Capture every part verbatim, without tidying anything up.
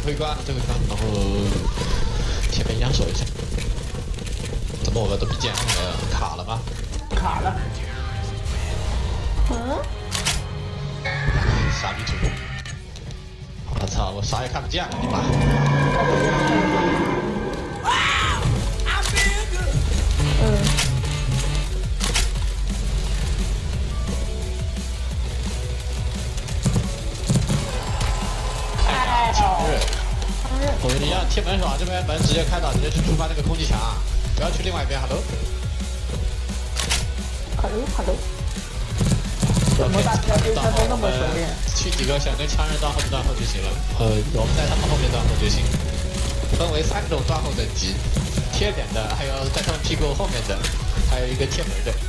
后一关，最后一关，然后前面一样守一下。怎么我的 B G M 卡了吗？ 卡了。 嗯？ 傻逼主播！我操，我啥也看不见了，你妈！ 嗯。 哎，强日！我们一样贴门爽，这边门直接开到，直接去触发那个空气墙，不要去另外一边。Hello。 Hello Hello。 怎么大家对他都那么熟练？ 去几个想跟枪人断后就断后就行了。呃，我们在他们后面断后就行。分为三种断后等级：贴脸的，还有在他们屁股后面的，还有一个贴门的。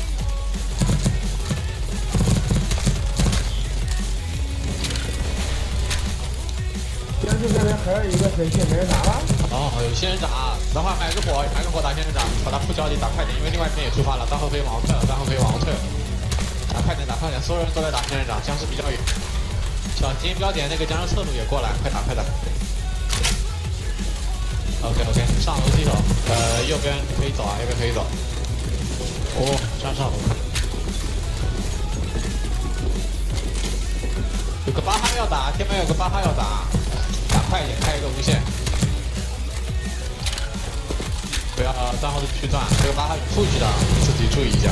僵尸这边还有一个神器没人打了。 哦，有仙人掌，等会买个火，买个火打仙人掌，把他扑脚底打快点，因为另外一边也出发了，断后可以往后退了，断后可以往后退了。 打快点，打快点！所有人都在打仙人掌，僵尸比较远。小金标点那个僵尸侧路也过来，快打快打 ！OK OK， 上楼梯手，呃，右边可以走啊，右边可以走。哦，上上楼。有个八号要打，天门有个八号要打，打快一点，开一个无限。不要断后去断，这个八号有出去的，自己注意一下。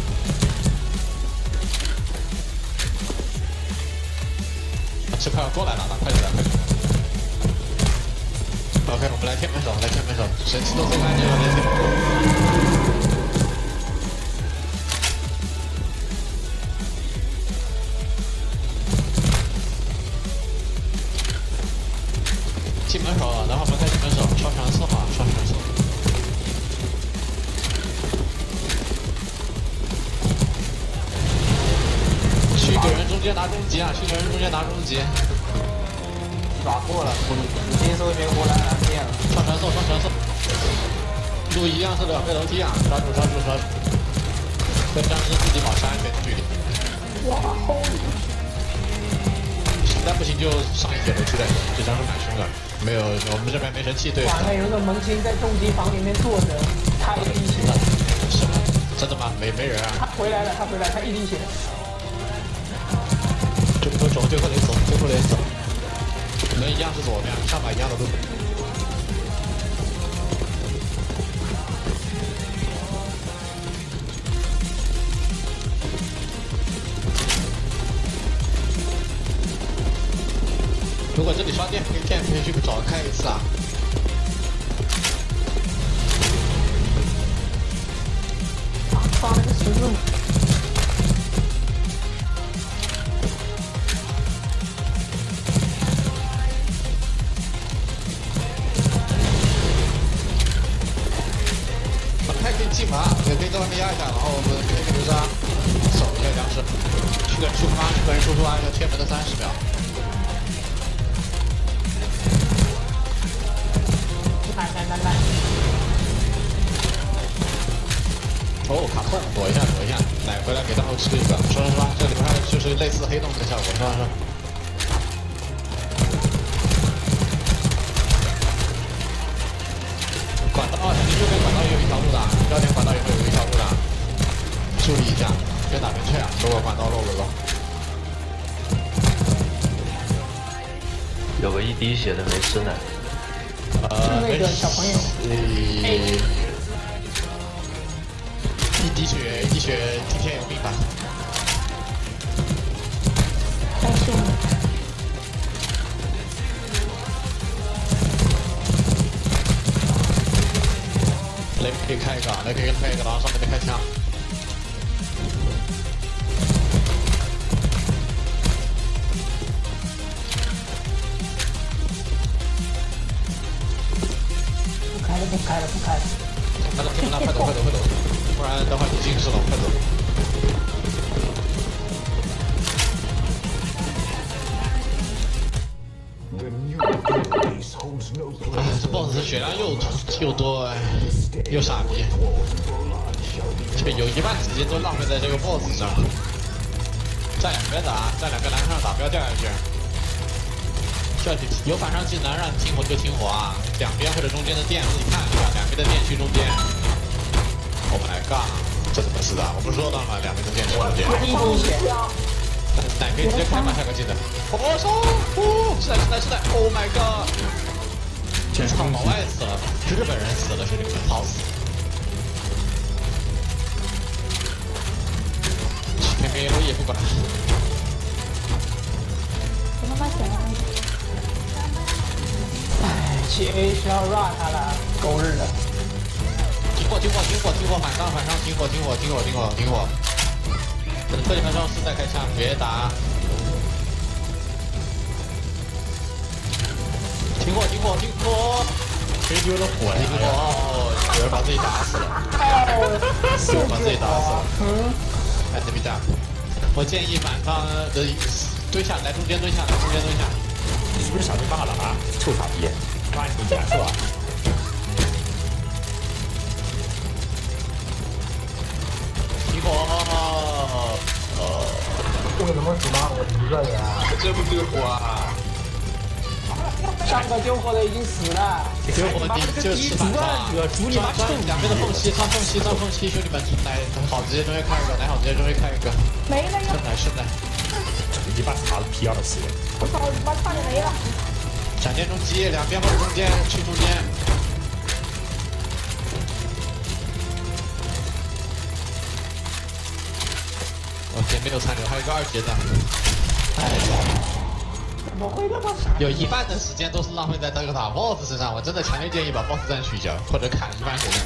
是快要过来了，打快点，打快点 ！OK， 我们来天门手，来天门手，神器都收干净了，来天门手。进门手，然后我们开进门手，刷传送啊，刷传送。去一个人中间拿终极啊！去一个人中间拿终极。 打过了，直接搜寻过来蓝电了。 上传送，上传送。路一样是两个楼梯啊，抓住，抓住，抓住。跟僵尸自己保持安全距离。 哇吼！ 实在不行就上一节楼梯再走，这僵尸蛮凶的。没有，我们这边没神器，对。 哇，那有个萌新在重机房里面坐着，他一滴血。 是吗？真的吗？没没人啊？ 他回来了，他回来，他一滴血。 最后走，最后得走，最后得走。 门一样是左边，上把一样的路。如果这里刷电可以电，可以去找开一次啊。 放那个十字。 进门也可以在外面压一下，然后我们可以留杀守一下僵尸。去个人出发，去个人出发，要贴门的三十秒。 来来来来！ 哦，卡痛，躲一下，躲一下，奶回来给大后吃一个，刷刷刷，这里面就是类似黑洞的效果，刷刷刷。 管道，你右边管道也有一条路的，标点管道也会有一条路的，注意一下，别打边脆啊！如果管道漏了的。 有个一滴血的没吃奶。 呃， 那个小朋友。 一一滴血，一滴血，听天由命吧。 太凶了。 雷可以开一个，雷可以开一个，然后上面再开枪。 不开了，不开了，不开了。 快走，快走，快走，快走，快走，不然等会儿你进去了，快走。哎，这 boss 血量又又多，哎，又傻逼，这有一半时间都浪费在这个 boss 上。站两边打，站两个蓝上打，不要掉下去。 需要有反伤技能让你停火就停火啊，两边或者中间的电自己看一下，两边的电去中间。Oh my god， 这怎么是的？我不是说到了吗？两边的电去中间。奶可以直接开吗？下个技能。我操！哦，是的，是的，是的。Oh my god！ 操，老外死了，日本人死了，兄弟们，好死。偏偏我也不管。 怎么把钱了？ 哎，去 A 需要 run 他了，狗日的！ 停火，停火，停火，停火，反上，反上，停火，停火，停火，停火，停火。等特定分钟时再开枪，别打。停火，停火，停火！谁丢了火？停火！有人把自己打死了。有人把自己打死了。嗯。哎，这边打。我建议反方的蹲下来，中间蹲下来，中间蹲下。 你是不是想去罢了啊？臭傻逼！抓你回家是吧？ 停火！呃。 为什么只骂我一个人啊？ 这不丢火啊？ 上个救火的已经死了。 救火的就是反方。 主你妈钻两边的缝隙，钻缝隙，钻缝隙，兄弟们，来好直接中间开一个，来好直接中间开一个。 没了呀！ 是的，是的。 一把擦了 P 二的死人。 我操，他妈差点没了。 闪电冲击，两边或者中间，去中间。OK， 没有残留，还有一个二阶的。哎， 怎么会那么傻？ 有一半的时间都是浪费在这个打 BOSS 身上，我真的强烈建议把 BOSS 战取消，或者砍一半血量。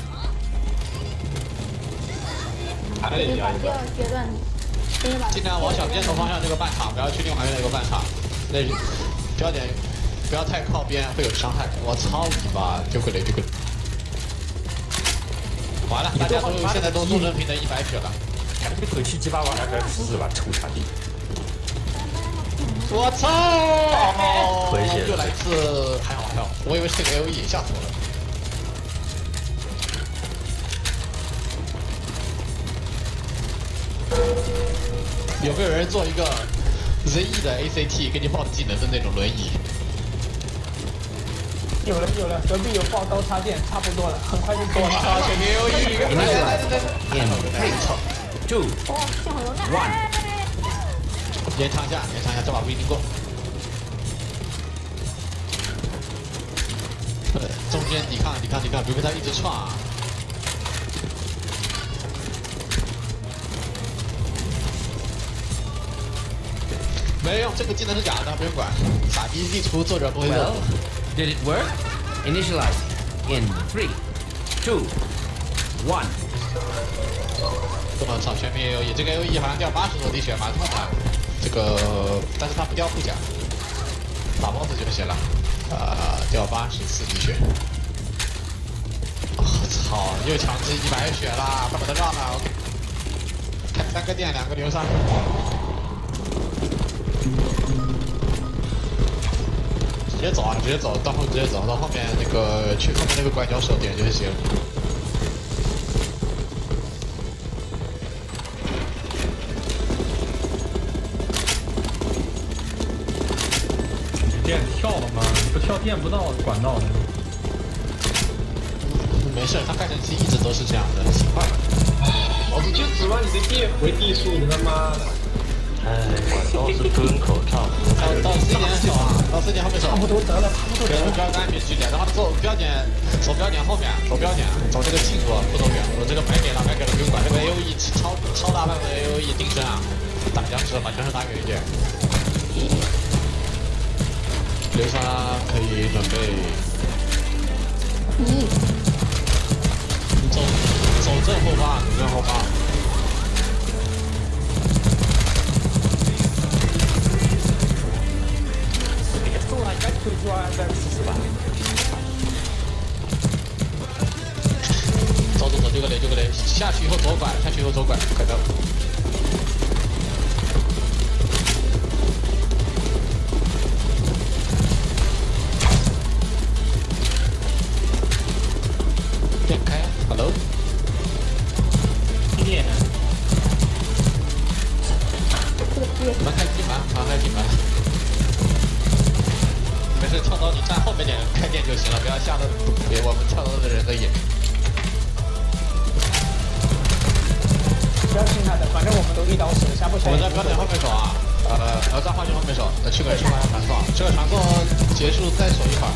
还得加一第二阶段， 尽量往小箭头方向这个半场，不要去另外那个半场，那标点不要太靠边，会有伤害。我操你妈！丢个雷，丢个雷！完了，大家都现在都中正平的一百血了。 看这口气鸡巴往那边死吧，臭傻逼！ 我操！哦， 回血又来一次，还好还好，我以为是个 L E， 吓死我了。有没有人做一个 Z E 的 A C T 给你报技能的那种轮椅？ 有了有了，隔壁有爆刀插件，差不多了，很快就做了。 操，前面有一个，来来来来来， 太操 ！Two 哇，幸好有那。 one， 延长一下，延长一下，这把不一定够。中间抵抗抵抗抵抗，别被他一直撞啊！没用，这个技能是假的，不用管。傻逼地图作者不会做。 Well, did it work? Initialize in three, two, one. 我操，全面 A O E， 这个 A O E 好像掉八十多滴血，蛮痛的。这个，但是它不掉护甲，打 boss 就行了。啊、呃，掉八十四滴血。我、哦、操，又强制一百血啦，快把它让了 ，OK。开三个电，两个流伤。 直接走啊！直接走，到后直接走到后面那个去后面那个拐角手点就行。 电跳了吗？不跳电不到管道的。 没事，它盖成器一直都是这样的，习惯了。 老子就指望你的电回地数，你他妈的！ 哎，管道是吞口罩。 到到 C 点守啊，到 C 点后面守。 差不多得了，差不多得了。 不要干别距离，然后走标点，走标点后面，走标点，走这个近路，不走远。我这个白给了，白给了，不用管。这个 A O E 超超大范围的 A O E 定身啊，打僵尸，把僵尸打远一点。流沙可以准备。 咦， 走走正后方，走正后方。 退出啊，再试试吧。 走走走，丢个雷，丢个雷，下去以后左拐，下去以后左拐，快走。电开 ，Hello。 电。 门开进门，门开进门。 就行了，不要吓得别我们跳楼的人的眼。 不要亲他的，反正我们都一刀死，下不下。 我们在标点后面守啊，呃，呃，在花区后面守，呃，去个人去发下传送，这个传送结束再守一会儿。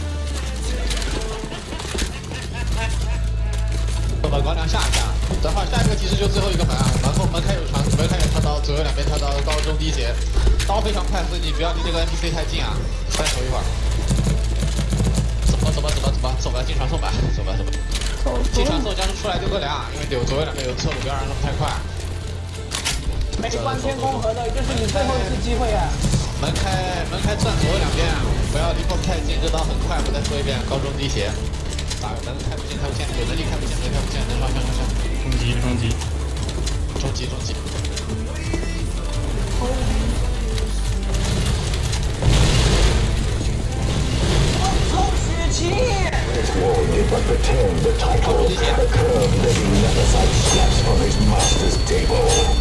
我把高粱下一下，等会儿下一个提示就最后一个门啊，门后门开有传，门开有跳刀，左右两边跳刀，高中低斜，刀非常快，所以你不要离这个 N P C 太近啊，再守一会儿。走吧走吧走吧走吧走吧，进传送吧，走吧走吧。进传送僵尸出来丢个粮，因为有左右两边有侧路，不要让他们太快。 没关天攻河的，就是你最后一次机会啊！ 门开门开转左右两边啊，不要离 boss 太近，这刀很快。我再说一遍，高中低斜。打门开不见开不见，有能力开不见，能力开不见，能上上上上。 冲击冲击， 中击中击。 抽血器。 This war did but pretend the title, a curved living never sidesteps from his master's table.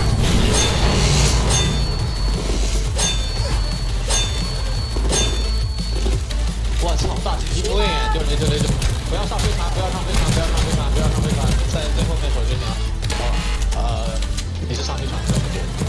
我操！大狙击对，就对就对就，不要上飞船，不要上飞船，不要上飞船，不要上飞船，在最后面守就行了。哦，呃，你是上飞船，对不对？